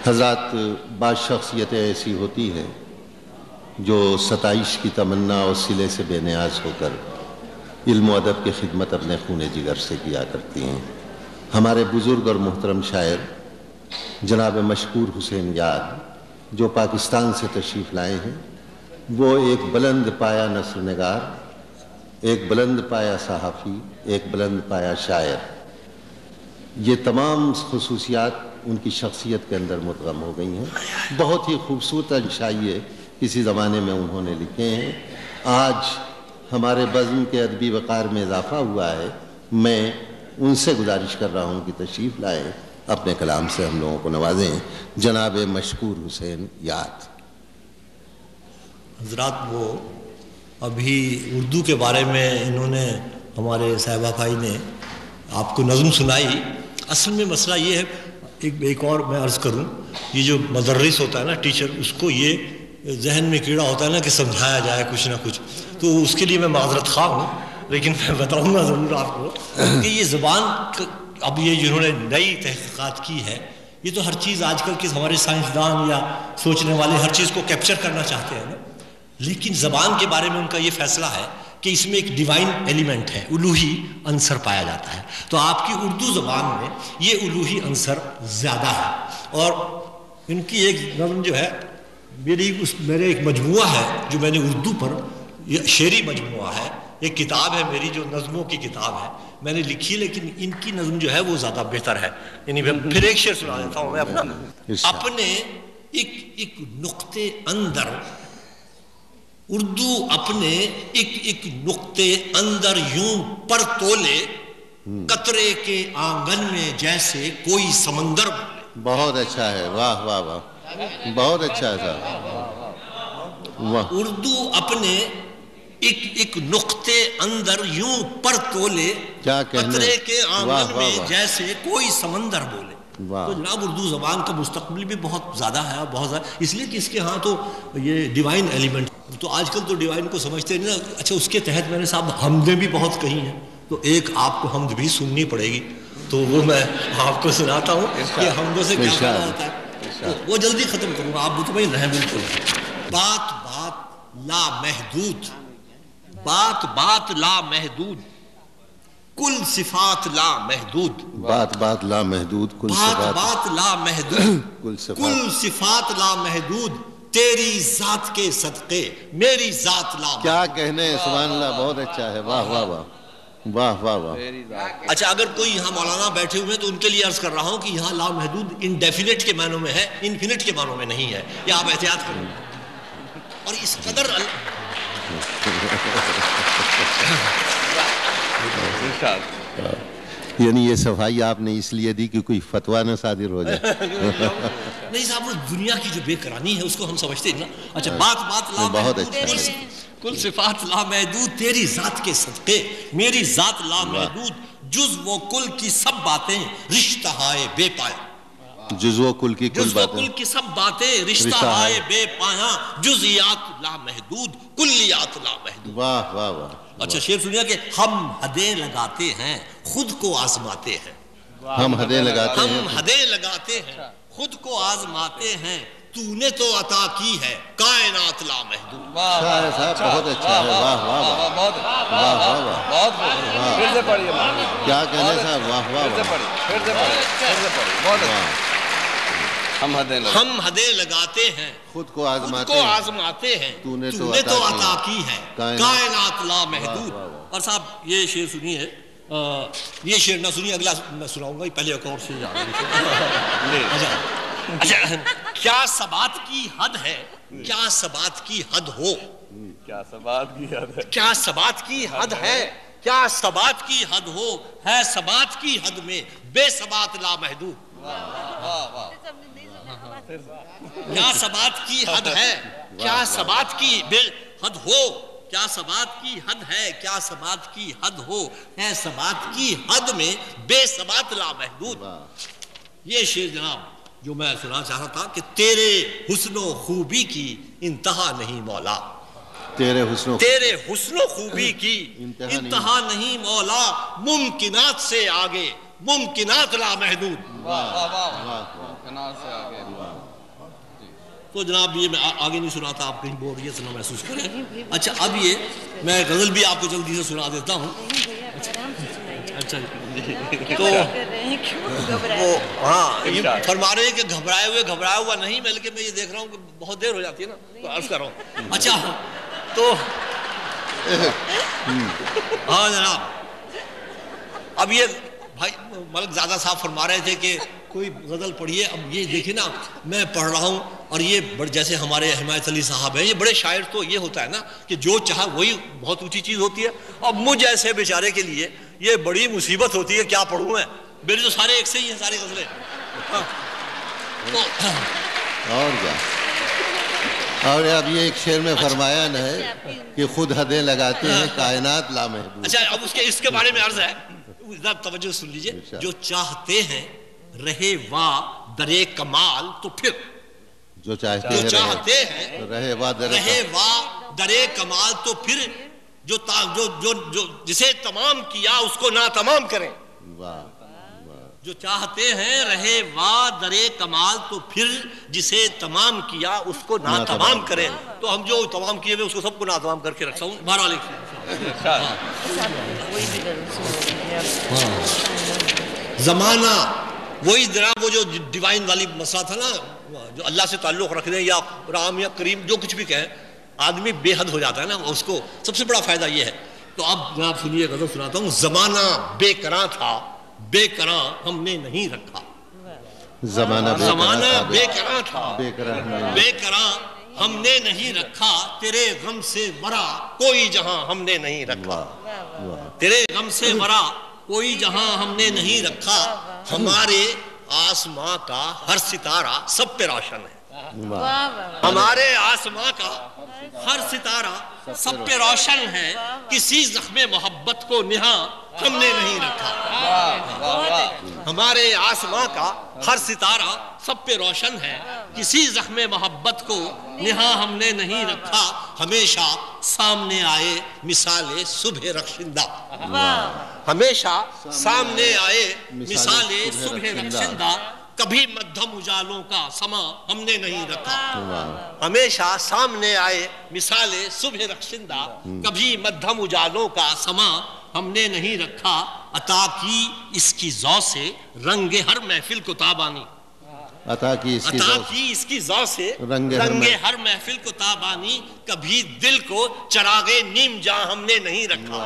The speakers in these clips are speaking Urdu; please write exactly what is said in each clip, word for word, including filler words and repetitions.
حضرات، بعض شخصیتیں ایسی ہوتی ہیں جو ستائش کی تمنا اور صلے سے بے نیاز ہو کر علم و ادب کی خدمت اپنے خون جگر سے کیا کرتی ہیں۔ ہمارے بزرگ اور محترم شاعر جناب مشکور حسین یار جو پاکستان سے تشریف لائے ہیں، وہ ایک بلند پایہ نثر نگار، ایک بلند پایہ صحافی، ایک بلند پایہ شاعر، یہ تمام خصوصیات ان کی شخصیت کے اندر مدغم ہو گئی ہیں۔ بہت ہی خوبصورت انشائیے کسی زمانے میں انہوں نے لکھے ہیں۔ آج ہمارے بزم کے ادبی وقار میں اضافہ ہوا ہے۔ میں ان سے گزارش کر رہا ہوں کہ تشریف لائیں، اپنے کلام سے ہم لوگوں کو نوازیں۔ جناب مشکور حسین یاد۔ حضرات، وہ ابھی اردو کے بارے میں انہوں نے، ہمارے صاحبہ بھائی نے آپ کو نظم سنائی۔ اصل میں مسئلہ یہ ہے، ایک ایک اور میں عرض کروں، یہ جو مدرس ہوتا ہے نا، ٹیچر، اس کو یہ ذہن میں کیڑا ہوتا ہے نا کہ سمجھایا جائے کچھ نہ کچھ، تو اس کے لیے میں معذرت خواہ ہوں، لیکن میں بتاؤں گا ضرور آپ کو کہ یہ زبان اب یہ جنہوں نے نئی تحقیقات کی ہے، یہ تو ہر چیز آج کل کے ہمارے سائنسدان یا سوچنے والے ہر چیز کو کیپچر کرنا چاہتے ہیں نا، لیکن زبان کے بارے میں ان کا یہ فیصلہ ہے کہ اس میں ایک ڈیوائن ایلیمنٹ ہے، الوہی عنصر پایا جاتا ہے۔ تو آپ کی اردو زبان میں یہ الوہی عنصر زیادہ ہے۔ اور ان کی ایک نظم جو ہے، میری اس میرے ایک مجموعہ ہے جو میں نے اردو پر، یہ شعری مجموعہ ہے، ایک کتاب ہے میری جو نظموں کی کتاب ہے، میں نے لکھی، لیکن ان کی نظم جو ہے وہ زیادہ بہتر ہے۔ یعنی پھر ایک شعر سنا دیتا ہوں میں اپنا۔ اپنے ایک ایک نقطے اندر، اردو اپنے ایک ایک نقطے اندر یوں پر تولے، قطرے کے آنگن میں جیسے کوئی سمندر بولے۔ بہت اچھا ہے، واہ واہ واہ، بہت اچھا ہے صاحب۔ اردو اپنے ایک ایک نقطے اندر یوں پر تولے، قطرے کے آنگن میں جیسے کوئی سمندر بولے۔ تو جناب اردو زبان کا مستقبل بھی بہت زیادہ ہے، بہت زیادہ، اس لیے کہ اس کے ہاں تو یہ ڈیوائن ایلیمنٹ، تو آج کل تو ڈیوائن کو سمجھتے نہیں نا۔ اچھا، اس کے تحت میں نے صاحب حمدیں بھی بہت کہی ہیں، تو ایک آپ کو حمد بھی سننی پڑے گی، تو وہ میں آپ کو سناتا ہوں کہ حمدوں سے کیا فائدہ ہوتا ہے۔ وہ جلدی ختم کروں گا، آپ مطمئن رہیں بالکل۔ بات بات لا محدود، بات بات لا محدود، کل صفات لا محدود، بات بات لا محدود، کل بات صفات بات لا محدود، کل صفات کل صفات لا محدود، تیری ذات کے صدقے میری ذات لا محدود۔ کیا کہنے، سبحان اللہ، بہت اچھا ہے، واہ واہ واہ، واہ واہ واہ۔ اچھا، اگر کوئی یہاں مولانا بیٹھے ہوئے تو ان کے لیے عرض کر رہا ہوں کہ یہاں لا محدود انڈیفینٹ کے معنوں میں ہے، انفینٹ کے معنوں میں نہیں ہے، یہ آپ احتیاط کریں۔ اور اس قدر یعنی یہ صفائی آپ نے اس لیے دی کہ کوئی فتویٰ نہ صادر ہو جائے؟ نہیں صاحب، وہ دنیا کی جو بے قرانی ہے اس کو ہم سمجھتے ہیں نا۔ اچھا، بات بات لا محدود، کل صفات لا محدود، تیری ذات کے صدقے میری ذات لا محدود، جز و کل کی سب باتیں رشتہ ہائے بے پایا، جز و کل کی کل جز و باتیں، کل کی سب باتیں رشتہ ہائے بے پایا، جزیات لا محدود کلیات لا محدود۔ واہ واہ واہ۔ اچھا، شعر سنیا کہ ہم حدیں لگاتے ہیں خود کو آزماتے ہیں، ہم حدیں لگاتے ہیں، ہم حدیں لگاتے ہیں خود کو آزماتے ہیں، تو نے تو عطا کی ہے کائنات لا محدود۔ شاعر صاحب بہت اچھا ہے، واہ واہ واہ، بہت واہ واہ واہ، بہت پھر سے پڑھیے، کیا کہنے صاحب، واہ واہ پھر سے واہ، پڑھیے، پھر سے پڑھیے، پھر سے پڑھیے، بہت اچھا۔ ہم حدیں لگاتے ہم حدیں لگاتے ہیں خود کو خود آزماتے کو ہیں، آزماتے ہیں، تو نے تو نے تو عطا کی ہے کائنات کائنات لا محدود۔ اور صاحب یہ شعر سنیے، یہ شعر نہ سنیے، اگلا میں سناؤں گا، پہلے ایک اور شعر جا رہا ہے۔ اچھا، کیا ثبات کی حد ہے، کیا ثبات کی حد ہو، کیا ثبات کی حد ہے، کیا ثبات کی حد ہے، کیا ثبات کی حد ہو، ہے ثبات کی حد میں بے ثبات لا محدود۔ کیا ثبات کی حد ہے، کیا ثبات کی بے حد ہو، کیا ثبات کی حد ہے، کیا ثبات کی حد ہو، ہے ثبات کی حد میں بے ثبات لا محدود۔ یہ شعر جناب جو میں سنا چاہ رہا تھا کہ تیرے حسن و خوبی کی انتہا نہیں مولا، تیرے حسن و تیرے حسن و خوبی کی انتہا نہیں مولا، ممکنات سے آگے ممکنات لا محدود۔ واہ واہ واہ، کنار سے آگے تو جناب یہ میں آگے نہیں سنا تھا، آپ کہیں بوریت نہ محسوس کریں. اچھا اب یہ میں غزل بھی آپ کو جلدی سے سنا دیتا ہوں. اچھا تو وہ ہاں یہ فرما رہے ہیں کہ گھبرائے ہوئے گھبرایا ہوا نہیں، بلکہ میں یہ دیکھ رہا ہوں کہ بہت دیر ہو جاتی ہے نا تو عرض کر رہا ہوں. اچھا تو ہاں جناب اب یہ بھائی ملک زیادہ صاحب فرما رہے تھے کہ کوئی غزل پڑھیے. اب یہ دیکھیں نا میں پڑھ رہا ہوں اور یہ جیسے ہمارے حمایت علی صاحب ہیں، یہ بڑے شاعر تو یہ ہوتا ہے نا کہ جو چاہا وہی بہت اونچی چیز ہوتی ہے. اب مجھ ایسے بیچارے کے لیے یہ بڑی مصیبت ہوتی ہے، کیا پڑھوں میں، میرے تو سارے ایک سے ہی ہیں ساری غزلیں. اور کیا. اور اب یہ ایک شعر میں فرمایا نہ ہے کہ خود حدیں لگاتے ہیں کائنات لامحدود. اچھا اب اس کے اس کے بارے میں عرض ہے، ذرا توجہ سن لیجئے. جو چاہتے ہیں رہے وا درے کمال تو پھر جو چاہتے جو ہیں چاہتے ہیں رہے وا درے رہے وا درے کمال تو پھر جو جو جو جو جسے تمام کیا اس کو ناتمام کریں. واہ جو چاہتے ہیں رہے وا درے کمال تو پھر جسے تمام کیا اس کو ناتمام کریں. تو ہم جو تمام کیے ہوئے اس کو سب کو ناتمام کر کے رکھتا ہوں. بہرحال زمانہ وہی جناب وہ جو ڈیوائن والی مسئلہ تھا نا، جو اللہ سے تعلق رکھنے یا رام یا کریم جو کچھ بھی کہیں، آدمی بے حد ہو جاتا ہے نا، اس کو سب سے بڑا فائدہ یہ ہے. تو اب جناب سنیے غزل سناتا ہوں. زمانہ بے کراں تھا بے کراں ہم نے نہیں رکھا. زمانہ زمانہ بے کراں تھا بے کراں بے کراں ہم نے نہیں رکھا. تیرے غم سے مرا کوئی جہاں ہم نے نہیں رکھا. تیرے غم سے مرا کوئی جہاں ہم نے نہیں رکھا. ہمارے آسماں کا ہر ستارہ سب پہ روشن ہے. ہمارے آسماں کا ہر ستارہ سب پہ روشن ہے. کسی زخم محبت کو نہاں ہم نے نہیں رکھا. ہمارے آسماں کا ہر ستارہ سب پہ روشن ہے. کسی زخم محبت کو نہاں ہم نے نہیں رکھا. ہمیشہ سامنے آئے مثال صبح رخشندہ. ہمیشہ سامنے آئے مثال صبح رخشندہ. کبھی مدھم اجالوں کا سما ہم نے نہیں رکھا. ہمیشہ سامنے آئے مثال صبح رخشندہ. کبھی مدھم اجالوں کا سما ہم نے نہیں رکھا. عطا کی اس کی ذو سے رنگ ہر محفل کو تابانی. عطا کی اس کی عطا ذو کی اس کی ذو سے رنگ رنگ ہر محفل کو تابانی. کبھی دل کو چراغ نیم جاں ہم نے نہیں رکھا.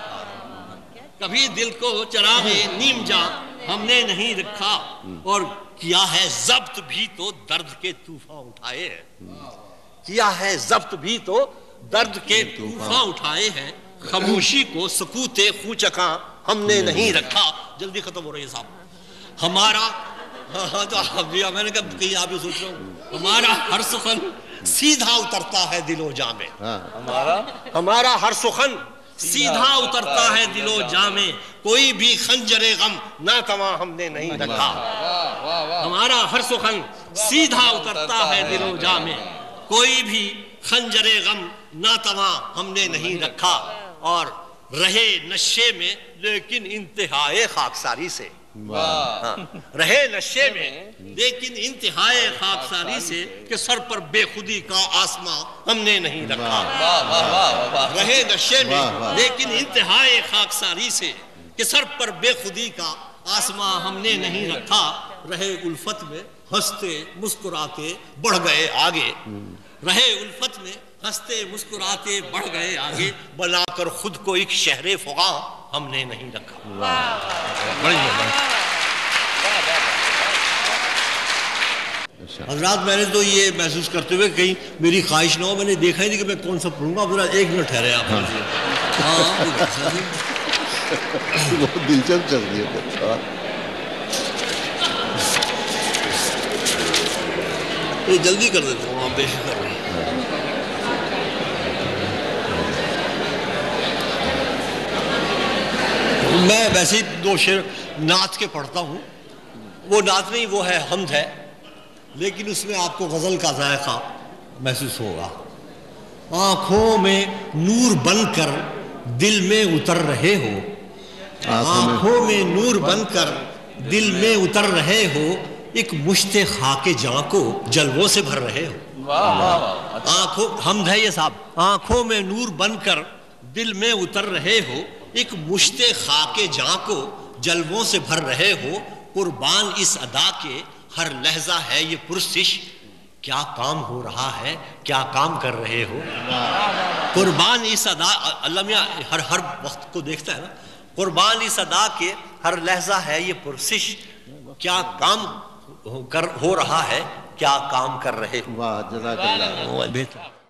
کبھی دل کو چراغ نیم جاں ہم نے نہیں رکھا. اور کیا ہے ضبط بھی تو درد کے طوفان اٹھائے ہیں. کیا ہے ضبط بھی تو درد کے طوفان اٹھائے ہیں. خاموشی کو سکوت خوچکاں ہم نے نہیں رکھا. جلدی ختم ہو رہی ہے صاحب. ہمارا ہاں تو میں نے کہا کہیں آپ یہ سوچ رہا ہوں. ہمارا ہر سخن سیدھا اترتا ہے دل و جاں میں. ہمارا ہر سخن سیدھا اترتا ہے دل و جاں میں. کوئی بھی خنجر غم ناتواں ہم نے نہیں رکھا. ہمارا ہر سخن سیدھا اترتا ہے دل و جاں میں. کوئی بھی خنجر غم ناتواں ہم نے نہیں رکھا. اور رہے نشے میں لیکن انتہائے خاکساری سے. رہے نشے میں لیکن انتہائے خاکساری سے کہ سر پر بے خودی کا آسماں ہم نے نہیں رکھا. رہے نشے میں لیکن انتہائے خاکساری سے کہ سر پر بے خودی کا آسماں ہم نے نہیں رکھا. رہے الفت میں ہنستے مسکراتے بڑھ گئے آگے. رہے الفت میں ہنستے مسکراتے بڑھ گئے آگے. بنا کر خود کو ایک شہر فغاں ہم نے نہیں رکھا. حضرات میں نے تو یہ محسوس کرتے ہوئے کہیں میری خواہش نہ ہو، میں نے دیکھا ہی نہیں کہ میں کون سا پڑھوں گا. ذرا ایک منٹ ٹھہرے آپ. بہت دلچسپ چل رہی ہے. یہ جلدی کر دیتا ہوں آپ بے فکر رہے. میں ویسے ہی دو شعر نعت کے پڑھتا ہوں. وہ نعت نہیں، وہ ہے حمد ہے، لیکن اس میں آپ کو غزل کا ذائقہ محسوس ہوگا. آنکھوں میں نور بن کر دل میں اتر رہے ہو. آنکھوں میں نور بن کر دل میں اتر رہے ہو. ایک مشت خاک جاں کو جلووں سے بھر رہے ہو. واہ واہ واہ. آنکھوں حمد ہے یہ صاحب. آنکھوں میں نور بن کر دل میں اتر رہے ہو, ایک مشت خاک جاں کو جلووں سے بھر رہے ہو. قربان اس ادا کے ہر لحظہ ہے یہ پرسش, کیا کام ہو رہا ہے, کیا کام کر رہے ہو. قربان اس ادا, اللہ میاں ہر ہر وقت کو دیکھتا ہے نا. قربان اس ادا کے ہر لحظہ ہے یہ پرسش, کیا کام کر ہو رہا ہے, کیا کام کر رہے ہو. واہ جزاک اللہ. بہتر.